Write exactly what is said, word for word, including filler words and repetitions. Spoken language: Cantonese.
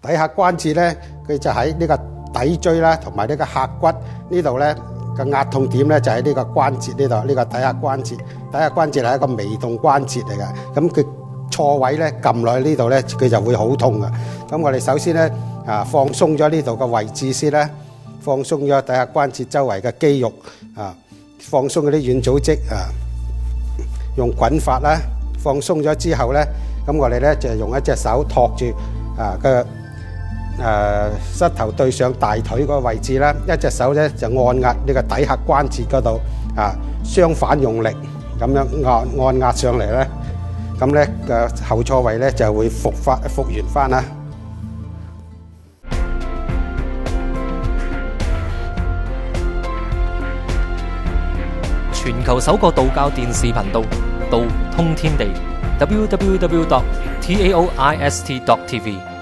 底下關節咧，佢就喺呢個底椎啦，同埋呢個髂骨呢度咧個壓痛點咧就喺呢個關節呢度，呢個底下關節。底下關節係一個微動關節嚟嘅，咁佢錯位咧撳落去呢度咧，佢就會好痛嘅。咁我哋首先咧啊放鬆咗呢度嘅位置先咧，放鬆咗底下關節周圍嘅肌肉啊，放鬆嗰啲軟組織啊，用滾法啦，放鬆咗之後咧，咁我哋咧就用一隻手托住啊個誒膝頭對上大腿嗰個位置啦，一隻手咧就按壓呢個底下關節嗰度啊，相反用力咁樣按按壓上嚟咧，咁咧個後錯位咧就會復發復原翻啦。 全球首個道教電視頻道，道通天地 ，w w w dot taoist dot t v。